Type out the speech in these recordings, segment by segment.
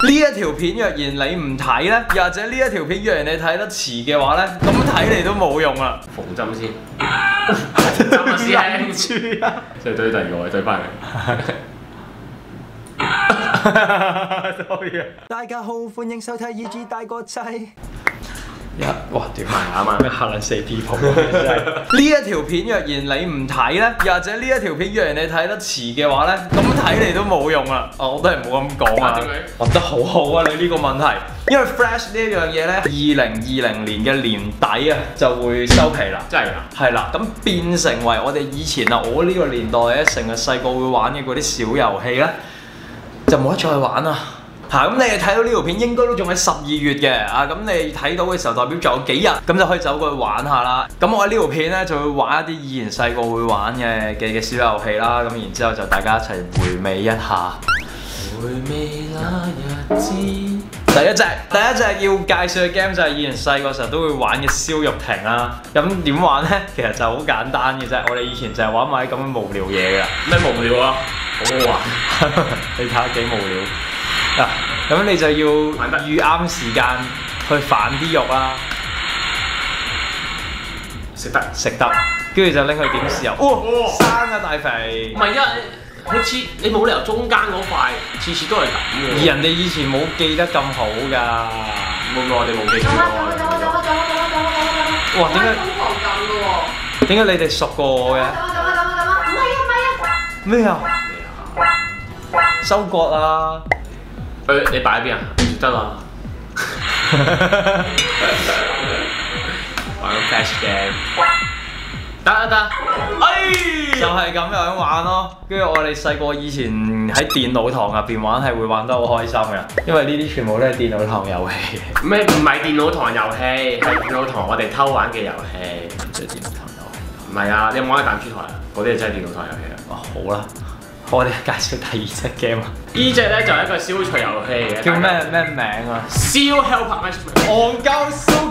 呢一條片若然你唔睇咧，又或者呢一條片若然你睇得遲嘅話咧，咁睇嚟都冇用啦。 縫針先，針啊師兄， 住啊！ 即係對第二個位對翻嚟。 Sorry 大家好，歡迎收睇《EG 大個仔》。 哇屌係啊咩嚇撚死 people 真係呢一條片若然你唔睇咧，又或者呢一條片若然你睇得遲嘅話咧，咁睇嚟都冇用啦。我都係唔好咁講啊。畫得好好啊！你呢個問題，因為 Flash 呢一樣嘢咧，2020年嘅年底啊就會收皮啦。 真係㗎？ 係啦，咁變成為我哋以前啊，我呢個年代咧，成日細個會玩嘅嗰啲小遊戲咧，就冇得再玩啦。咁你哋睇到呢條片應該都仲喺12月嘅啊，咁你睇到嘅時候代表仲有幾日，咁就可以走過去玩下啦。咁我喺呢條片咧就會玩一啲以前細個會玩嘅小遊戲啦，咁然之後就大家一齊回味一下。回味那日子。第一隻要介紹嘅 game 就係以前細個時候都會玩嘅燒肉亭啦。咁點玩咧？其實就好簡單嘅啫。我哋以前就係玩埋啲咁嘅無聊嘢㗎。 咩無聊啊？好好玩。 你睇下幾無聊。嗱，咁你就要預啱時間去反啲肉啦，食得，跟住就拎去點豉油。生啊大肥！ 唔係啊，好似你冇理由中間嗰塊次次都係咁嘅。 而人哋以前冇記得咁好㗎。 會唔會我哋冇記住喎？ 哇！點解你哋熟過我嘅？咩啊？收割啊！ 你擺喺邊啊？得啦。玩 Flash game。得。 就係咁樣玩咯。跟住我哋細個以前喺電腦堂入邊玩係會玩得好開心嘅，因為呢啲全部都係電腦堂遊戲。 咩唔係電腦堂遊戲？係電腦堂我哋偷玩嘅遊戲。 即係電腦堂遊戲。 唔係啊！你有冇玩彈珠台啊？嗰啲係真係電腦堂遊戲啊。 好啦。我哋介紹第二隻 game 啊！ 呢隻咧就係一個消除遊戲嘅， 叫咩名啊？ 燒 helper 咩？ 戇鳩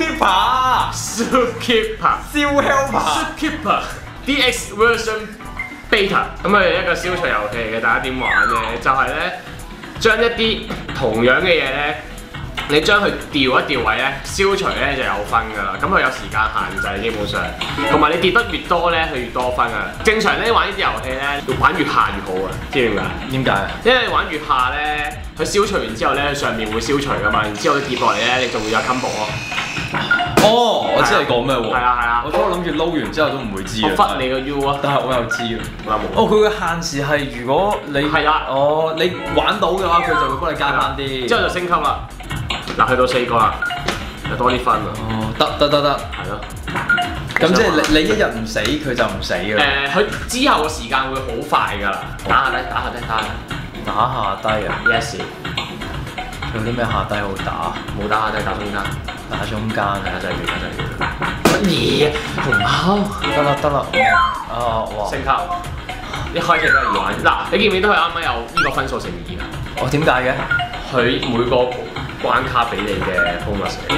Zookeeper DX version beta， 咁係一個消除遊戲嘅，大家點玩咧？就係咧將一啲同樣嘅嘢咧，你將佢調一調位咧，消除咧就有分㗎啦。咁佢有時間限制基本上，同埋你跌得越多咧，佢越多分㗎。正常咧玩呢啲遊戲咧，玩越下越好啊！知唔知點解？ 點解啊？ 因為你玩越下咧，佢消除完之後咧，佢上面會消除㗎嘛，然之後你跌落嚟咧，你仲會有 combo 咯。 哦，我知你講咩喎？ 係啊。 我初諗住撈完之後都唔會知我忽你個 U 啊！ 但係我又知啊。 哦， 佢嘅限時係如果你係啦。 哦，你玩到嘅話，佢就會幫你加翻啲。 之後就升級啦。嗱，去到4個啦，有多啲分啊！ 哦，得， 係咯。 咁即係你一日唔死，佢就唔死㗎啦。 佢之後嘅時間會好快㗎啦。打下低。 打下低啊 ！Yes。 有啲咩下低好打？ 冇打下低，打中間。 打中間啊！ 就係乜嘢？紅貓。 得啦。哇！ 升級。一開始都係易玩。嗱，你見唔見到佢啱啱有呢個分數乘2啊？ 點解嘅？ 佢每個關卡俾你嘅 bonus 嚟。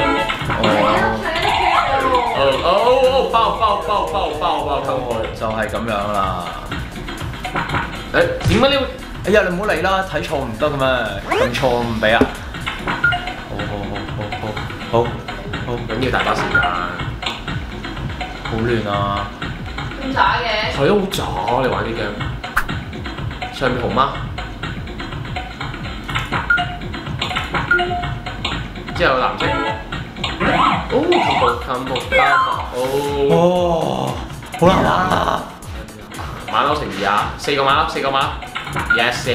爆！ 就係咁樣啦。 點解你會？ 哎呀，你唔好理啦，睇錯唔得嘅咩？睇錯唔俾啊！好， 緊要大把時間。 好亂啊！ 咁渣嘅？ 係都好渣，你玩啲 game。上面紅嗎？之後藍色。 好難啊！ 馬騮乘2啊！4個馬騮。Yes。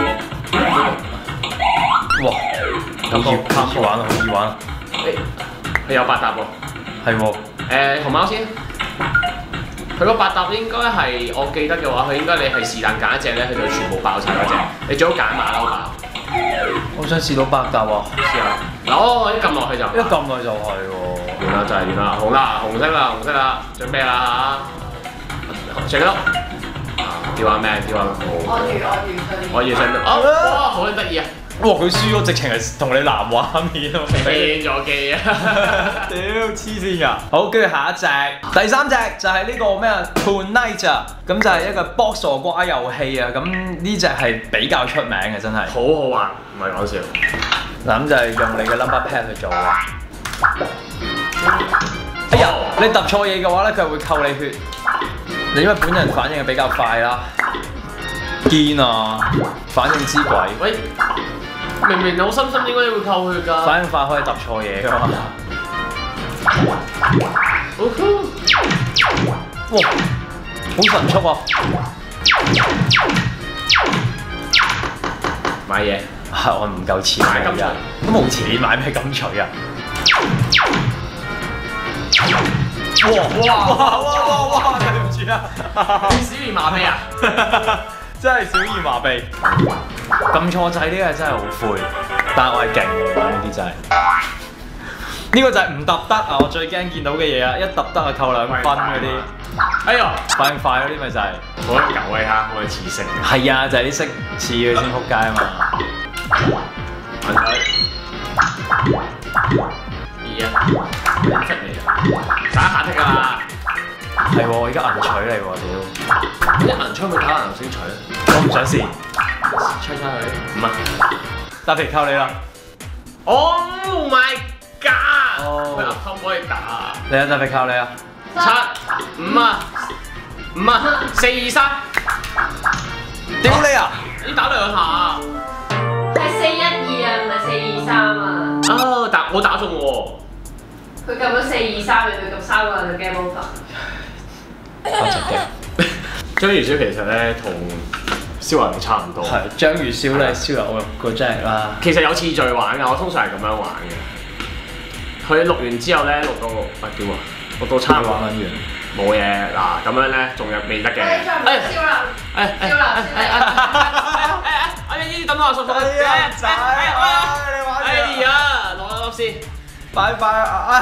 哇！好易玩。 佢有8沓喎。 係喎。 紅貓先。佢個8沓應該係我記得嘅話，佢應該你係是但揀一隻咧，佢就全部爆晒嗰隻。你最好揀馬騮爆。 我想試到8沓喎。 試下。一撳落去就。 一撳落就係喎。 完啦，就係完啦。紅色啦，準備啦嚇。上咯。調下咩？我要上到。哇！好得意啊！ 哇！佢輸咗，直情係同你藍畫面啊！ 變咗機啊！ 屌黐線㗎！好，跟住下一隻，第3隻就係呢個咩啊 Tonight 啊，咁就係一個卜傻瓜遊戲啊！咁呢隻係比較出名嘅，真係。 好好玩，唔係講笑。 嗱咁就係用你嘅 number pad 去做啦。哎呀，你揼錯嘢嘅話咧，佢係會扣你血。你因為本人反應係比較快啦，堅啊，反應之鬼。 喂，明明好深點解你會扣血㗎？ 反應快可以揼錯嘢㗎嘛。哇，好神速啊！ 買嘢。 係我唔夠錢買㗎，都冇錢買咩金錘啊！哇！對唔住啊！ 小兒麻痹啊！ 真係小兒麻痹，撳錯掣呢個真係好灰，但係我係勁嘅呢啲真係。呢個就係唔揼得啊！我最驚見到嘅嘢啊！一揼得啊扣2分嗰啲。 哎呀， 反應快嗰啲咪就係好狗啊嚇，我係刺性。 係啊，就係啲識似佢先撲街啊嘛。 銀錘，出嚟啊！打下剔㗎啦。 係喎，而家銀錘嚟喎，屌！ 啲銀錘咪打銀星錘啊！ 我唔想試， 吹佢。唔啊！ 大肥扣你啦！ Oh my god！ 哦佢可唔可以打？ 你啊，大肥扣你啊 7、5啊！5啊！4、2、3。 屌你啊！ 你打2下。 係4-1-2啊，唔係4-2-3啊。 啊！但我打中喎。 佢撳咗4-2-3，你佢撳3個就 game over。 我直嘅。 章魚燒其實咧同燒牛差唔多。 係章魚燒咧，燒牛肉嗰隻啦。 其實有次序玩㗎，我通常係咁樣玩嘅。佢錄完之後咧，錄到點啊？錄到差唔多玩完。 冇嘢嗱，咁樣咧仲有未得嘅。 燒啦！燒啦！ 哎呀！呢啲等我叔叔。 哎呀仔你玩哎呀，攞粒先。 拜拜啊！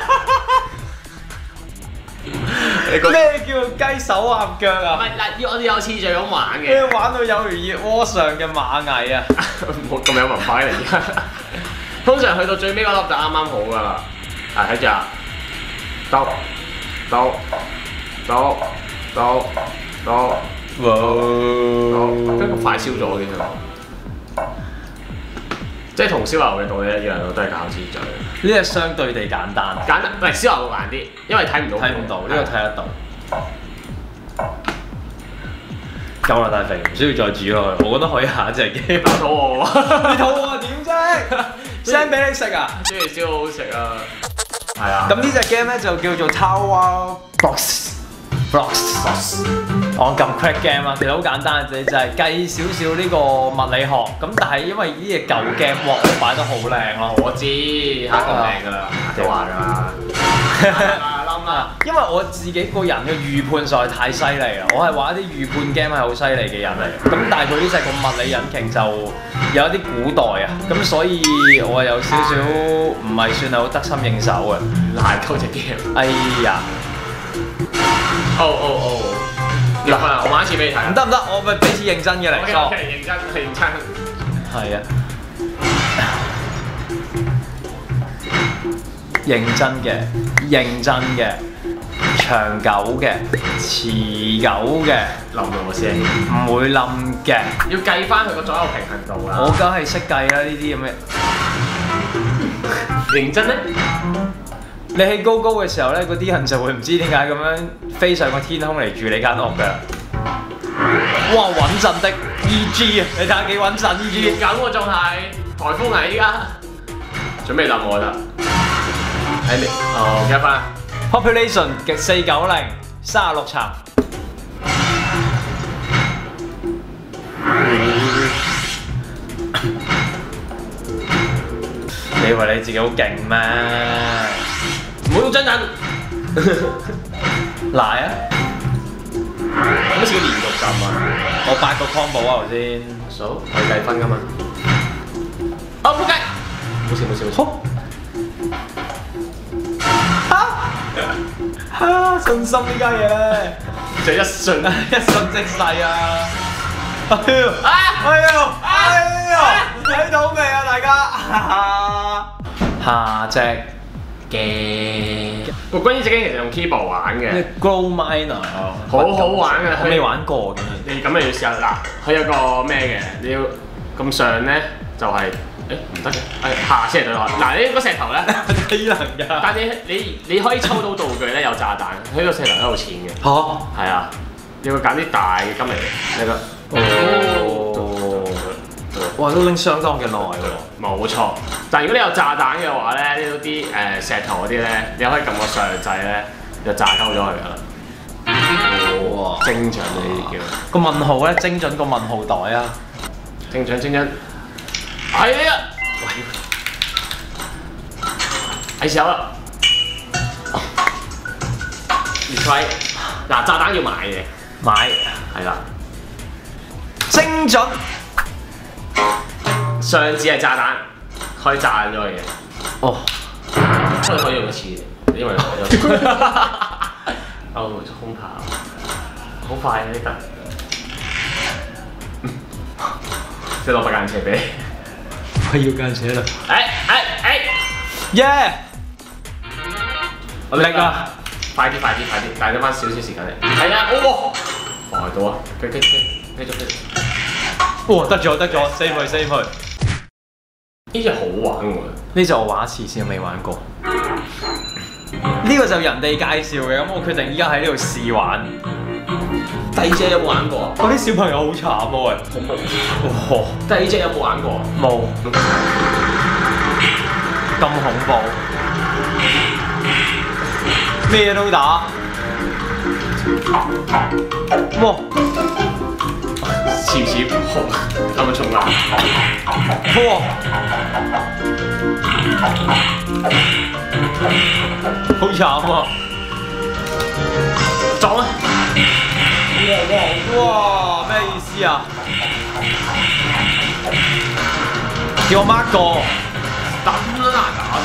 咩叫雞手鴨腳唔啊？ 係嗱，我哋有次序咁玩你嘅。 玩到有如熱鍋上嘅螞蟻啊！ 冇咁有文化嚟㗎。通常去到最尾嗰粒就啱啱好㗎啦。睇住啊，到， 哇！ 跟住快燒咗嘅啫。即係同燒牛嘅道理一樣，都係搞次序。 呢隻相對地簡單， 簡單，唔係燒牛會難啲，因為睇唔到。 睇唔到，呢個睇得到。夠啦，大肥，唔需要再煮落去。我覺得可以下一隻 game。 肚餓喎， 你肚餓點啫？send 俾你食啊！ 章魚燒好好食啊！係啊。 咁呢隻 game 咧就叫做 Tower Blocks。我撳 crack game 啊，其實好簡單嘅啫，就係計少少呢個物理學。咁但係因為呢隻舊 game，哇，我擺得好靚咯。 我知嚇咁靚㗎啦，都話㗎啦。冧啦！ 因為我自己個人嘅預判實在太犀利啦，我係玩一啲預判 game 係好犀利嘅人嚟。咁但係佢呢隻個物理引擎就有一啲古代啊，咁所以我有少少唔係算係好得心應手嘅。 賴鳩隻 game。 哎呀！ 嗱，我玩一次俾你睇。 唔得唔得，我咪俾次認真嘅嚟。 OK，認真。 係啊，認真嘅，長久嘅，持久嘅， 冧到我聲。 唔會冧嘅。 要計翻佢個左右平衡度啦。 我梗係識計啦，呢啲咁嘅。 認真咧？ 你起高高嘅時候咧，嗰啲人就會唔知點解咁樣飛上個天空嚟住你間屋㗎。哇，穩陣的 EG 啊！你睇下幾穩陣 EG。 緊喎仲係颱風嚟依家。準備冧我啦！喺你一翻。 Population 嘅490 36層。你以為你自己好勁咩？ 唔好真人。 賴啊！ 有乜試過連續撳啊？ 我8個 combo 啊頭先。 數可以計分㗎嘛？哦，仆街！冇事。 信心呢家嘢咧， 就一瞬即逝啊！哎呀！睇到未啊，大家？下隻嘅個關於隻 game 其實用 keyboard 玩嘅， Glow Miner 好好玩嘅。 我未玩過嘅。 你咁咪要試下嗱，佢有個咩嘅？你要咁上咧就係唔得嘅，下次嚟對我。嗱，呢個石頭咧， 低能㗎。 但你可以抽到道具咧，有炸彈，呢個石頭都有錢嘅。 嚇！ 係啊，你會揀啲大嘅金嚟嘅，呢個。哦。 哇！都拎相當嘅耐喎。 冇錯，但係如果你有炸彈嘅話咧，呢啲石頭嗰啲咧，你可以撳個上掣咧，就炸鳩咗佢㗎啦。哇！精準呢啲叫。 個問號咧，精準個問號袋啊！ 精準，係啊！係時候啦。熱吹，嗱炸彈要買嘅， 買係啦。 精準。 上次係炸彈，可以炸咗佢嘅。 哦， 所以可以用一次，因為買咗。哦，空跑，好快呢得。即係攞把間尺俾我要間尺啦。耶！ 我力啊！快啲，帶咗翻少少時間嚟。係啊，哇！快到啊！繼續。 哇！得咗，save 佢。 呢隻好玩喎！ 呢隻我玩一次先，未玩過。呢個就人哋介紹嘅，咁我決定依家喺呢度試玩。 第二隻有冇玩過？ 嗰啲小朋友好慘喎，喂！ 恐怖！哇！第二隻有冇玩過？ 冇。咁恐怖，咩都打。哇！ 似好，啱啱衝啦！ 哇！好慘啊！ 撞啊！ 哇！咩意思啊？叫我 mark 過， 抌啦打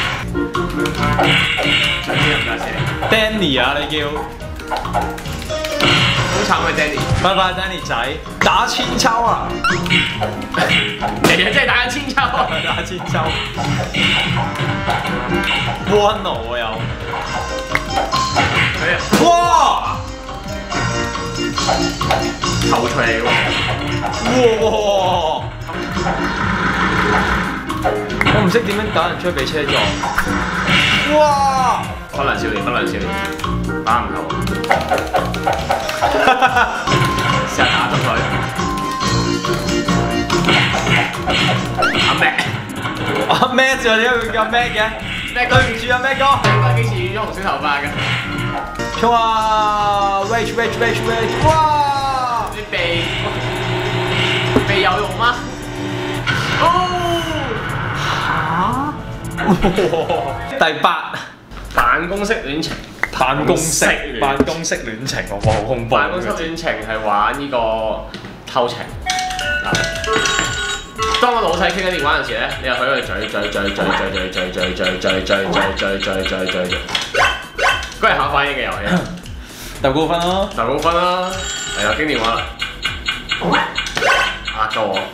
死！Danny 啊，你叫？ 好慘嘅 Danny， 拜拜 Danny 仔，打千秋啊！ 你真係打緊千秋， 打千秋 ，One 我有，哇！ 頭錘嚟喎， 哇！我唔識點樣打人出去俾車撞，哇！ 不良少年，打唔透，成日打中佢。 阿咩就點解會叫咩嘅？咩對唔住啊咩哥， 應該幾時染咗紅色頭髮嘅？ 衝啊 ！Rage！哇！ 你鼻有用嗎？ 第8 辦公室戀情， 辦公室戀情，哇好恐怖！ 辦公室戀情係玩呢個偷情。當個老細傾緊電話嗰陣時咧，你又喺度嘴。嗰係考反應嘅遊戲。 豆高分咯， 係啊，傾電話啦。壓咗我。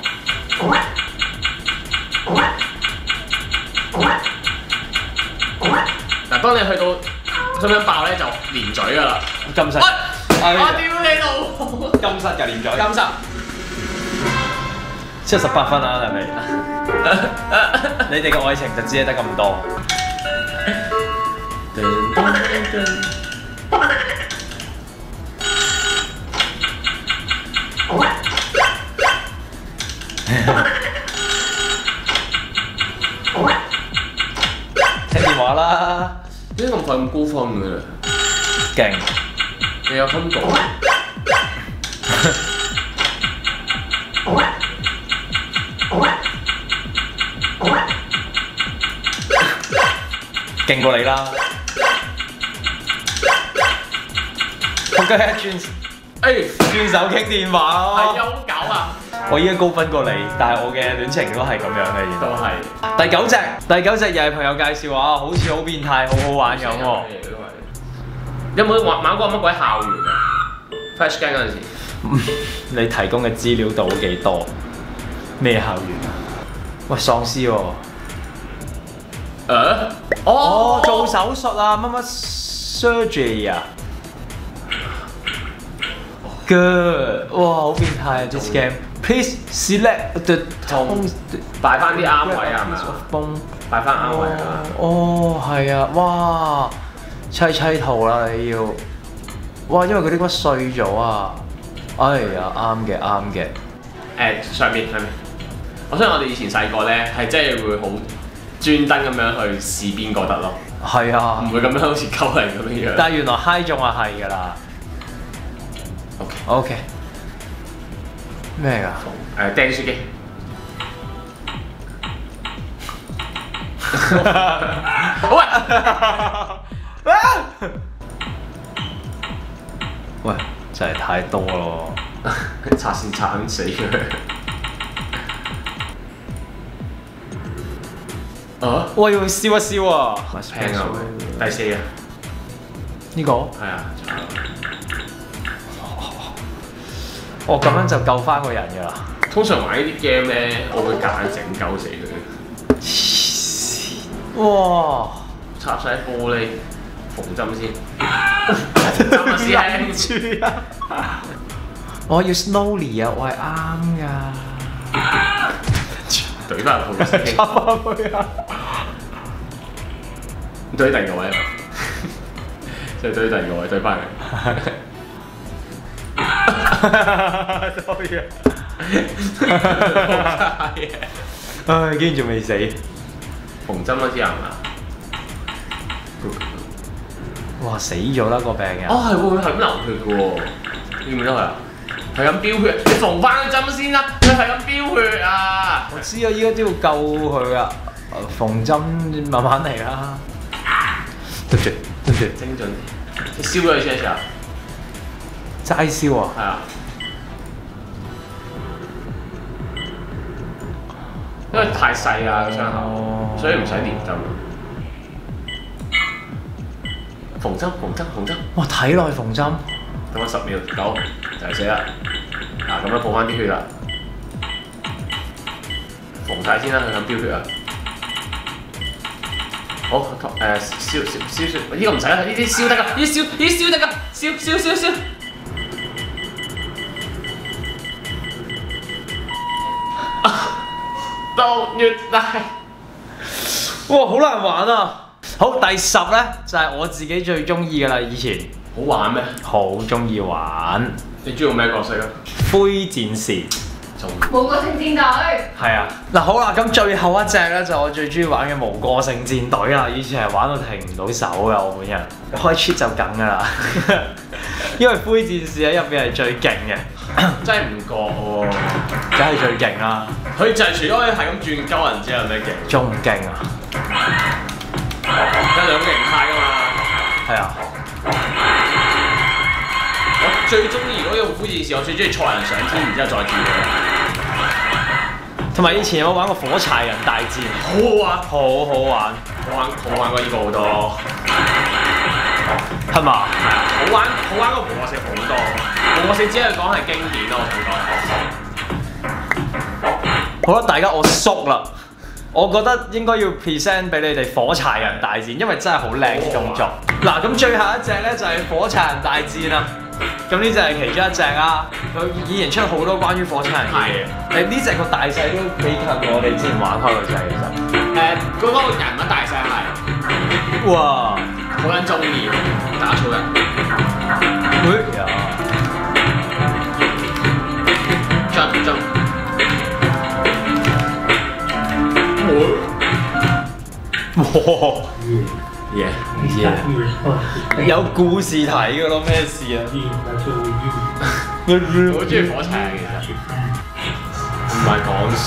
嗱，當你去到想唔想爆咧，就連嘴㗎啦。 金室， 我屌你老母！ 金室㗎連嘴， 金室。 78分啦，係咪？你哋嘅愛情就只係得咁多。聽電話啦！ 點解咁快咁高分嘅？ 勁！ 你有分度？ 勁過你啦！我今日轉手傾電話咯。 係啊，好搞啊！ 我依家高分過你，但係我嘅戀情都係咁樣嘅，原來。 都係。 第9隻又係朋友介紹啊，好似好變態，好好玩咁喎。 有冇玩過乜鬼校園啊 ？Flash Gang 嗰陣時， 你提供嘅資料度幾多？咩校園啊？喂，喪屍喎！哦，做手術啊，乜乜 surgery 啊 ？Good， 哇，好變態啊！This game。 Please select the 擺翻啲啱位係咪啊？擺翻啱位啊！ 哦，係啊，哇，砌圖啦你要，哇，因為佢啲骨碎咗啊！哎呀，啱嘅。 上面，我相信我哋以前細個咧係真係會好專登咁樣去試邊個得咯， 係啊， 唔會咁樣好似鳩人咁樣樣。 但係原來嗨中啊係㗎啦。OK。咩㗎？ 釘書機。 喂，真係太多咯！ 拆線拆緊死佢。啊！ 喂，要燒一燒啊！ 平啊！第4啊！ 呢個？ 係啊。 我咁樣就救翻個人㗎啦。 通常玩呢啲 game 咧，我會夾硬整鳩死佢。 哇！ 插晒玻璃，縫針先。針啊師兄！ 我要 slowly 啊，我係啱㗎。 懟翻入去， 插翻去啊！ 懟第二個位啊！即係懟第二個位，懟翻嚟。 多嘢。唉，竟然仲未死。 縫針嗰支係咪啊？ 哇！死咗啦個病人。 哦，係喎，佢係咁流血嘅喎，見唔見到佢啊？係咁飆血，你縫翻個針先啦！佢係咁飆血啊！ 我知啊，依家都要救佢啊！縫針慢慢嚟啦。對唔住。 精準，你燒咗佢先啊！ 齋燒啊！ 係啊。因為太細啊個傷口，所以唔使連針。縫針。 哇！體內縫針。 等我10秒，9就係死啦。嗱，咁樣補翻啲血啦，縫晒先啦，佢咁飆血啊。好，燒，呢個唔使啦，呢啲燒得㗎，呢啲燒得㗎，燒。到越大， 哇！好難玩啊！好，第10咧就係我自己最中意㗎啦，以前好玩咩？ 好中意玩。 你中意咩角色啊？ 灰戰士。 冇個聖戰隊。 係啊，嗱好啦，咁最後一隻咧就我最中意玩嘅無個性戰隊啦。以前係玩到停唔到手㗎，我本人開 cheat 就梗㗎啦。因為灰戰士喺入邊係最勁嘅， 真係唔覺喎， 梗係最勁啦。 佢就係除咗可以係咁轉鳩人之後，咩勁？ 仲唔勁啊？ 有2個形態㗎嘛。 係啊。 我最中意如果用灰戰士，我最中意坐人上天，然之後再轉佢。 同埋以前有冇玩過火柴人大戰？ 好好玩， 好好玩， 好玩過呢個好多， 係嘛？ 係啊，好玩過無我食好多。無我食只係講係經典咯，我想講。 好啦，大家我縮啦，我覺得應該要 present 俾你哋火柴人大戰，因為真係好靚嘅動作。嗱，咁最後一隻咧就係火柴人大戰啦。咁呢隻係其中一隻啦，佢以前出好多關於火柴人嘅嘢。呢隻個大細都幾近我哋之前玩開嗰隻其實。 嗰個人物大細係， 哇， 好撚中意打草人。jump。 哇！ 嘢， 有故事睇㗎咯，咩事啊？ 我好中意火柴啊，其實唔係講笑。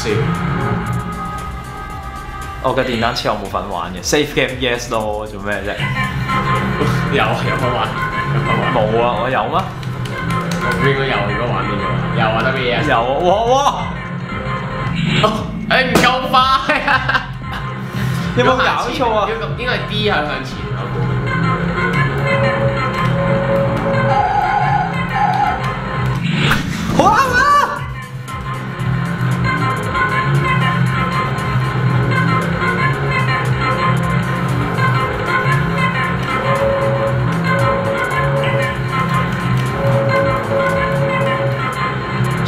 我嘅電單車我冇份玩嘅 ，Safe Game Yes 咯，做咩啫？ 有份玩。 冇啊，我有咩？ 我應該有，如果玩邊個？有啊，得咩嘢？ 有啊，哇！ 唔夠快啊！ 有冇搞錯啊？ 應該係 D 向前，我估。 好啱啊！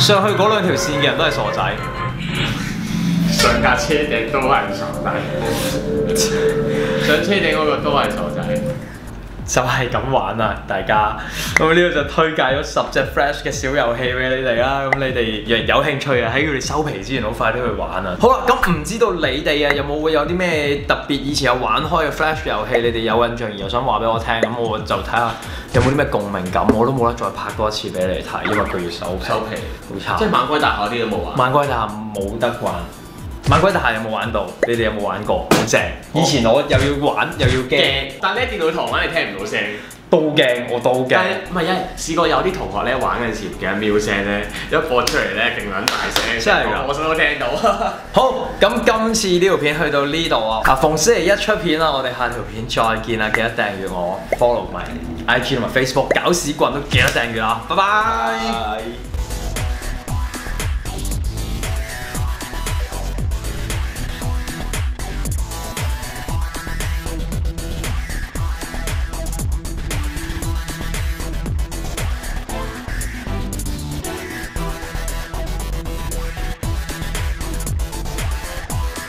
上去嗰兩條線嘅人都係傻仔。 上架車頂都係傻仔，上車頂嗰個都係傻仔。 就係咁玩啊，大家。咁呢度就推介咗10隻 Flash 嘅小遊戲俾你哋啦。咁你哋若有興趣啊，喺佢哋收皮之前，好快啲去玩啊。好啦，咁唔知道你哋啊有冇會有啲咩特別以前有玩開嘅 Flash 遊戲，你哋有印象而又想話俾我聽，咁我就睇下有冇啲咩共鳴感。我都冇得再拍多一次俾你哋睇，因為佢要收皮，好慘。 即係猛鬼大廈啲都冇玩。 猛鬼大廈冇得玩。猛鬼大廈有冇玩到？你哋有冇玩過？好正！以前我又要玩又要驚， 但係咧電腦堂玩你聽唔到聲。 都驚，我都驚。 但係唔係啊？試過有啲同學咧玩嗰陣時唔記得瞄聲咧，一播出嚟咧勁撚大聲， 真係㗎， 我都聽到。 好，咁今次呢條片去到呢度啊！逢星期一出片啦，我哋下條片再見啦！記得訂閱我 ，follow 埋 IG 同埋 Facebook，搞屎棍都記得訂閱啊！拜拜。